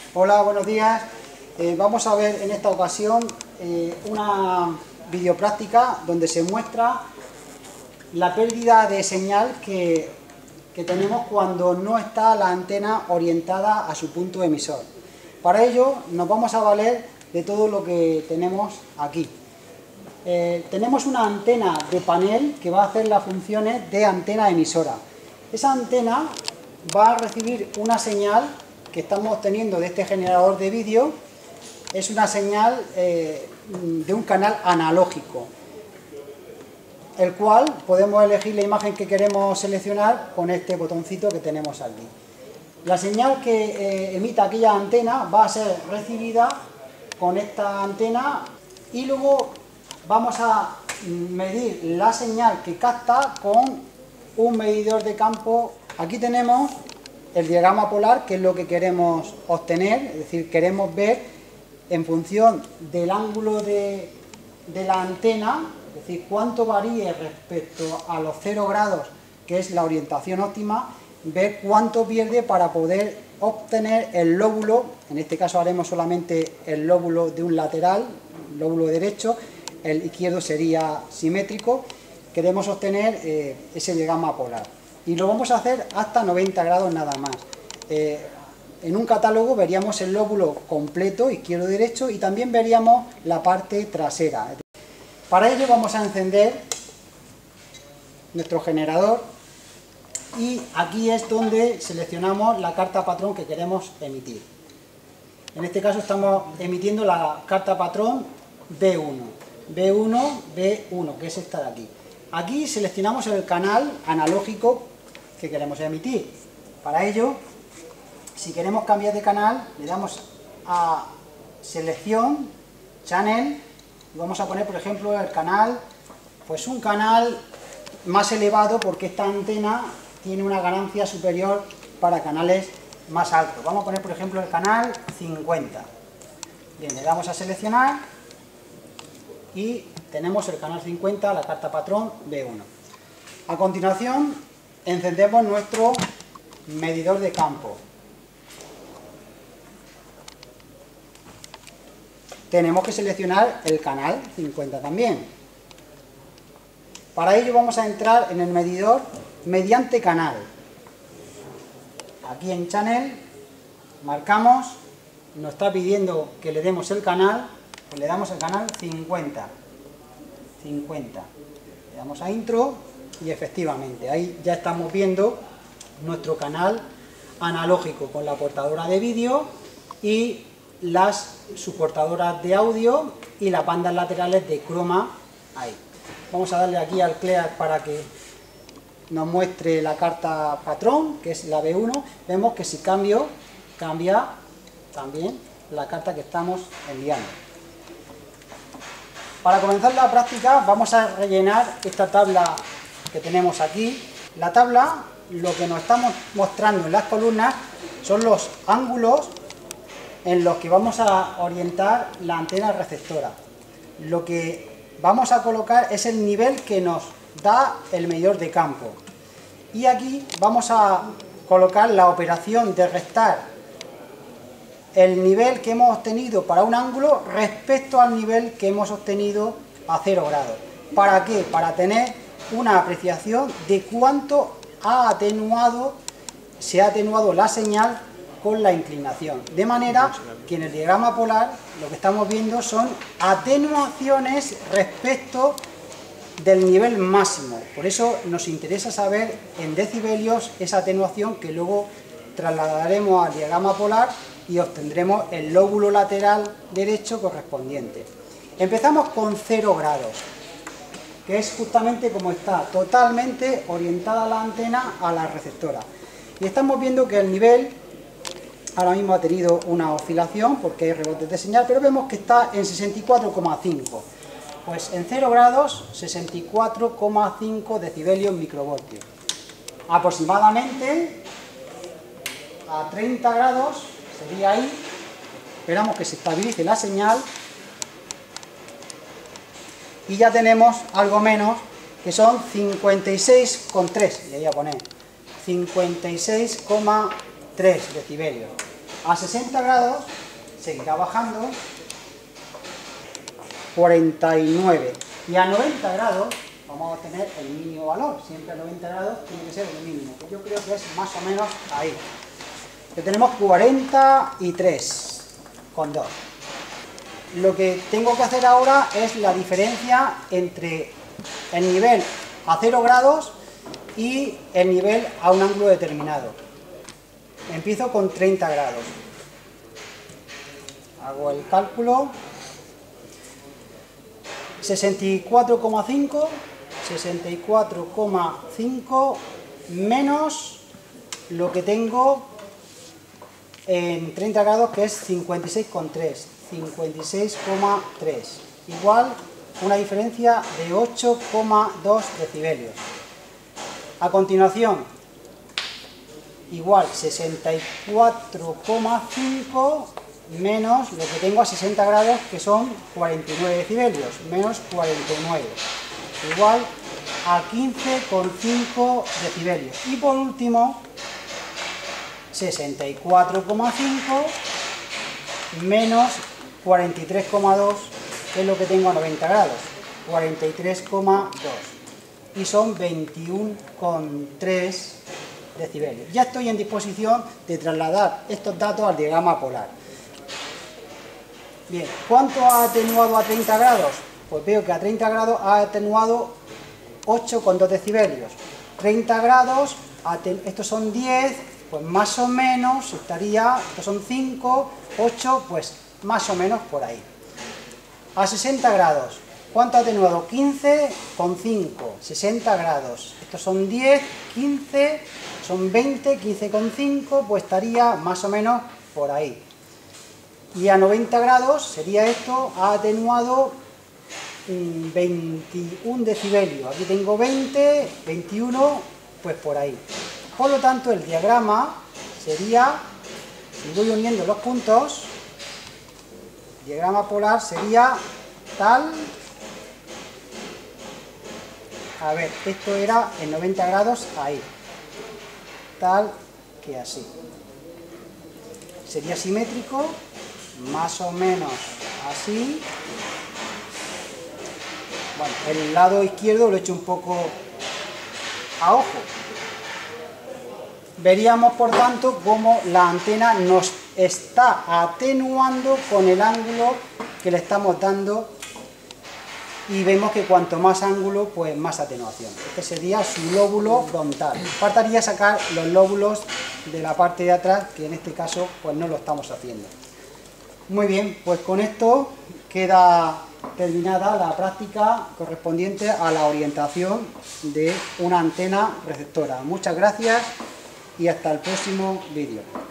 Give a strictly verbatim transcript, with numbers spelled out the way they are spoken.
Hola, buenos días. Eh, vamos a ver en esta ocasión eh, una videopráctica donde se muestra la pérdida de señal que, que tenemos cuando no está la antena orientada a su punto emisor. Para ello nos vamos a valer de todo lo que tenemos aquí. Eh, tenemos una antena de panel que va a hacer las funciones de antena emisora. Esa antena va a recibir una señal que estamos obteniendo de este generador de vídeo. Es una señal eh, de un canal analógico, el cual podemos elegir la imagen que queremos seleccionar con este botoncito que tenemos aquí. La señal que eh, emita aquella antena va a ser recibida con esta antena y luego vamos a medir la señal que capta con un medidor de campo. Aquí tenemos el diagrama polar, que es lo que queremos obtener, es decir, queremos ver en función del ángulo de, de la antena, es decir, cuánto varíe respecto a los cero grados, que es la orientación óptima, ver cuánto pierde para poder obtener el lóbulo. En este caso haremos solamente el lóbulo de un lateral, el lóbulo derecho, el izquierdo sería simétrico. Queremos obtener eh, ese diagrama polar. Y lo vamos a hacer hasta noventa grados nada más. Eh, en un catálogo veríamos el lóbulo completo, izquierdo-derecho, y también veríamos la parte trasera. Para ello vamos a encender nuestro generador y aquí es donde seleccionamos la carta patrón que queremos emitir. En este caso estamos emitiendo la carta patrón B uno. B uno, B uno, que es esta de aquí. Aquí seleccionamos el canal analógico que queremos emitir. Para ello, si queremos cambiar de canal, le damos a selección, channel, y vamos a poner, por ejemplo, el canal, pues un canal más elevado, porque esta antena tiene una ganancia superior para canales más altos. Vamos a poner, por ejemplo, el canal cincuenta. Bien, le damos a seleccionar y tenemos el canal cincuenta, la carta patrón B uno. A continuación, encendemos nuestro medidor de campo. Tenemos que seleccionar el canal cincuenta también. Para ello vamos a entrar en el medidor mediante canal. Aquí en Channel marcamos, nos está pidiendo que le demos el canal, pues le damos el canal cincuenta. cincuenta. Le damos a Intro y efectivamente ahí ya estamos viendo nuestro canal analógico con la portadora de vídeo y las soportadoras de audio y las bandas laterales de croma ahí. Vamos a darle aquí al clear para que nos muestre la carta patrón, que es la B uno. Vemos que si cambio, cambia también la carta que estamos enviando. Para comenzar la práctica vamos a rellenar esta tabla que tenemos aquí. La tabla, lo que nos estamos mostrando en las columnas son los ángulos en los que vamos a orientar la antena receptora. Lo que vamos a colocar es el nivel que nos da el medidor de campo. Y aquí vamos a colocar la operación de restar el nivel que hemos obtenido para un ángulo respecto al nivel que hemos obtenido a cero grados. ¿Para qué? Para tener una apreciación de cuánto ha atenuado, se ha atenuado la señal con la inclinación. De manera que en el diagrama polar lo que estamos viendo son atenuaciones respecto del nivel máximo. Por eso nos interesa saber en decibelios esa atenuación, que luego trasladaremos al diagrama polar y obtendremos el lóbulo lateral derecho correspondiente. Empezamos con cero grados, que es justamente como está, totalmente orientada la antena a la receptora. Y estamos viendo que el nivel ahora mismo ha tenido una oscilación porque hay rebotes de señal, pero vemos que está en sesenta y cuatro coma cinco. Pues en cero grados, sesenta y cuatro coma cinco decibelios microvoltios. Aproximadamente a treinta grados sería ahí. Esperamos que se estabilice la señal y ya tenemos algo menos, que son cincuenta y seis coma tres, le voy a poner cincuenta y seis coma tres decibelios. A sesenta grados seguirá bajando, cuarenta y nueve. Y a noventa grados vamos a obtener el mínimo valor. Siempre a noventa grados tiene que ser el mínimo. Yo creo que es más o menos ahí. Que tenemos cuarenta y tres con dos. Lo que tengo que hacer ahora es la diferencia entre el nivel a cero grados y el nivel a un ángulo determinado. Empiezo con treinta grados. Hago el cálculo. sesenta y cuatro coma cinco, sesenta y cuatro coma cinco menos lo que tengo en treinta grados, que es cincuenta y seis coma tres, cincuenta y seis coma tres, igual una diferencia de ocho coma dos decibelios. A continuación, igual sesenta y cuatro coma cinco menos lo que tengo a sesenta grados, que son cuarenta y nueve decibelios, menos cuarenta y nueve, igual a quince coma cinco decibelios. Y por último, sesenta y cuatro coma cinco menos cuarenta y tres coma dos, que es lo que tengo a noventa grados, cuarenta y tres coma dos, y son veintiuno coma tres decibelios. Ya estoy en disposición de trasladar estos datos al diagrama polar. Bien, ¿cuánto ha atenuado a treinta grados? Pues veo que a treinta grados ha atenuado ocho coma dos decibelios. treinta grados, estos son diez, pues más o menos estaría, estos son cinco, ocho, pues más o menos por ahí. A sesenta grados, ¿cuánto ha atenuado? quince coma cinco, sesenta grados. Estos son diez, quince, son veinte, quince coma cinco, pues estaría más o menos por ahí. Y a noventa grados sería esto, ha atenuado veintiuno decibelios. Aquí tengo veinte, veintiuno, pues por ahí. Por lo tanto, el diagrama sería, si voy uniendo los puntos, el diagrama polar sería tal, a ver, esto era en noventa grados ahí, tal que así. Sería simétrico, más o menos así. Bueno, el lado izquierdo lo he hecho un poco a ojo. Veríamos, por tanto, cómo la antena nos está atenuando con el ángulo que le estamos dando, y vemos que cuanto más ángulo, pues más atenuación. Este sería su lóbulo frontal. Faltaría sacar los lóbulos de la parte de atrás, que en este caso pues no lo estamos haciendo. Muy bien, pues con esto queda terminada la práctica correspondiente a la orientación de una antena receptora. Muchas gracias y hasta el próximo vídeo.